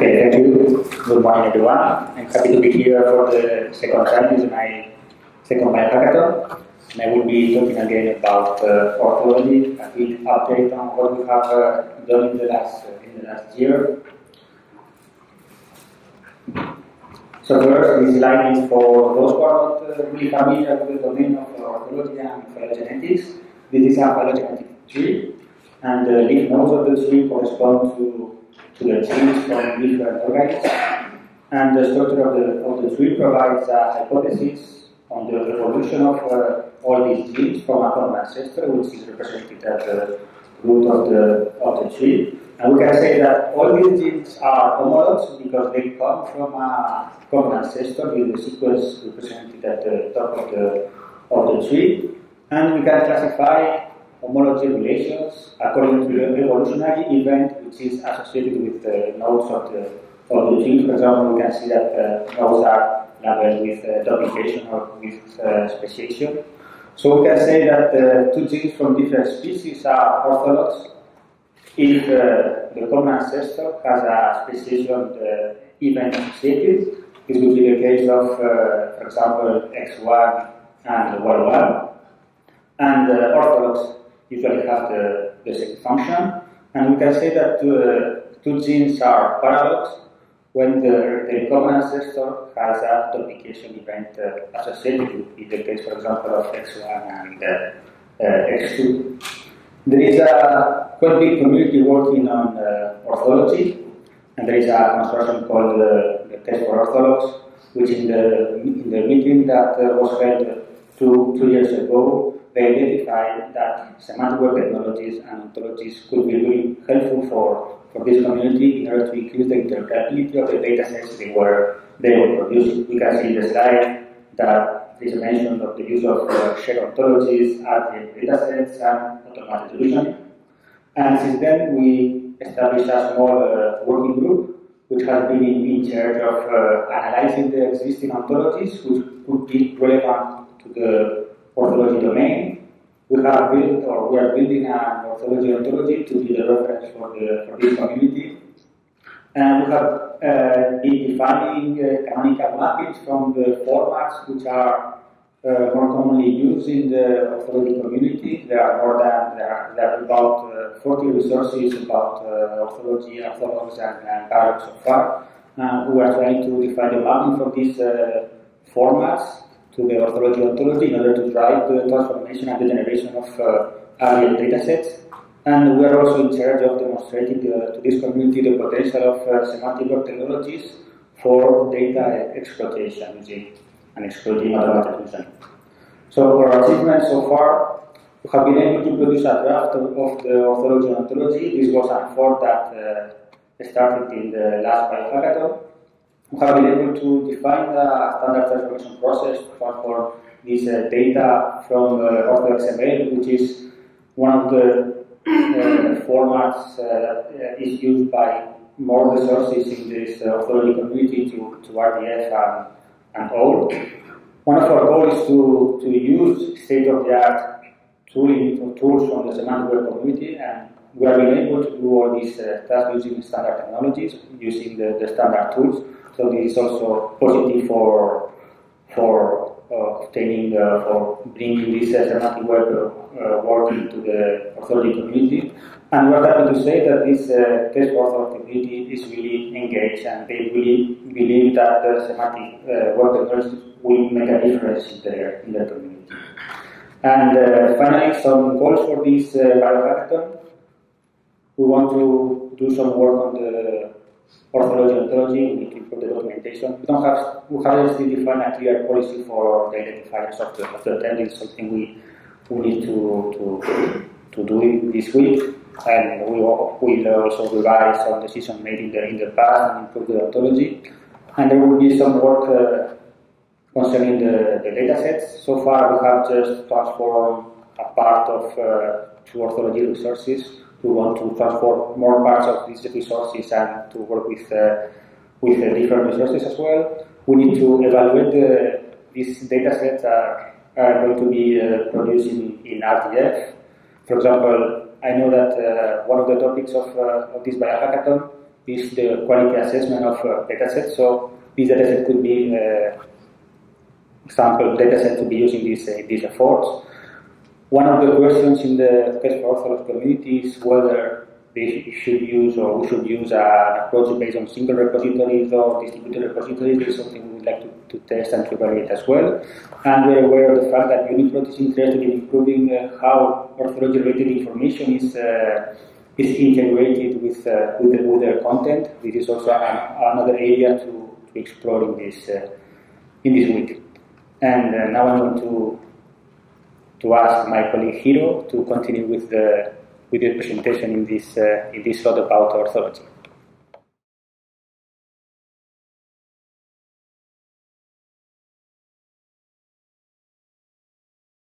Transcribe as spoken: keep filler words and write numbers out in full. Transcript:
Okay, thank you. Good morning, everyone. I'm happy to be here for the second time. This is my second biohackathon. And I will be talking again about uh, orthology, a quick update on what we have uh, done in the last uh, in the last year. So first, this slide is for those who are not uh, really familiar with the domain of orthology and phylogenetics. This is a phylogenetic tree, and the leaf nodes of the tree correspond to to the genes from different organisms, and the structure of the, of the tree provides a hypothesis on the evolution of uh, all these genes from a common ancestor, which is represented at the root of the, of the tree. And we can say that all these genes are homologs because they come from a common ancestor with the sequence represented at the top of the, of the tree. And we can classify homology relations according to the evolutionary event which is associated with the nodes of the, of the gene. For example, we can see that uh, nodes are labeled with uh, duplication or with uh, speciation. So we can say that uh, two genes from different species are orthologs if uh, the common ancestor has a speciation uh, event associated. This would be the case of, uh, for example, X one and Y one. And uh, orthologs usually have the, the same function, and we can say that uh, two genes are paralogs when the, the common ancestor has a duplication event uh, associated with, in the case, for example, of X one and uh, uh, X two. There is a quite big community working on uh, orthology, and there is a consortium called uh, the Test for Orthologs, which in the, in the meeting that uh, was held two, two years ago, they identified that semantic web technologies and ontologies could be really helpful for, for this community in order to increase the interoperability of the data sets they were, they were producing. We can see in the slide that there is a mention of the use of uh, shared ontologies, R T F data sets, and automated solutioning. And since then, we established a small uh, working group which has been in, in charge of uh, analyzing the existing ontologies which could be relevant to the orthology domain. We have built, or we are building an orthology ontology to be the reference for, the, for this community. And we have uh, been defining uh, canonical mappings from the formats which are uh, more commonly used in the orthology community. There are more than, there are, there are about uh, forty resources about uh, orthology, orthologs, and, and paralogs so far. Uh, we are trying to define the mapping for these uh, formats to the orthology ontology in order to drive the transformation and the generation of uh, earlier data sets. And we are also in charge of demonstrating the, to this community the potential of uh, semantic web technologies for data exploitation using and exploiting automated solution. So for our achievements so far, we have been able to produce a draft of, of the orthology ontology. This was an effort that uh, started in the last biohackathon. We have been able to define a standard transformation process to transform this uh, data from uh, OrthoXML, which is one of the uh, formats uh, that is used by more resources in this uh, orthology community to, to R D F and, and all. One of our goals is to, to use state-of-the-art tooling tools from the semantic web community, and we are being able to do all these uh, tasks using standard technologies, using the, the standard tools. So this is also positive for for uh, obtaining uh, for bringing this uh, semantic web uh, work into the orthology community. And we're happy to say that this uh, test for orthology community is really engaged, and they really believe that the semantic uh, web technology will make a difference in their in their community. And uh, finally, some goals for this uh, biohackathon. We want to do some work on the orthology ontology. We need to improve the documentation. We don't have, we haven't still defined a clear policy for the identifiers of the, of the attendance, something we, we need to, to, to do it this week. And we will we'll also revise some decisions made in the, in the past and improve the ontology. And there will be some work uh, concerning the, the data sets. So far, we have just transformed a part of uh, two orthology resources. We want to transform more parts of these resources and to work with uh, with uh, different resources as well. We need to evaluate the, these data sets are, are going to be uh, produced in, in R T F. For example, I know that uh, one of the topics of, uh, of this biohackathon is the quality assessment of uh, datasets. So this dataset could be uh, example dataset to be used in these, uh, these efforts. One of the questions in the Quest for Orthodox community is whether they should use or we should use an approach based on single repositories or distributed repositories. This is something we would like to, to test and to evaluate as well. And we're aware of the fact that UniProt is interested in improving uh, how orthology-related information is uh, is integrated with uh, with, the, with their content. This is also an, another area to, to explore in this uh, in this week. And uh, now I'm going to to ask my colleague Hiro to continue with the with the presentation in this uh, in this slot about orthology.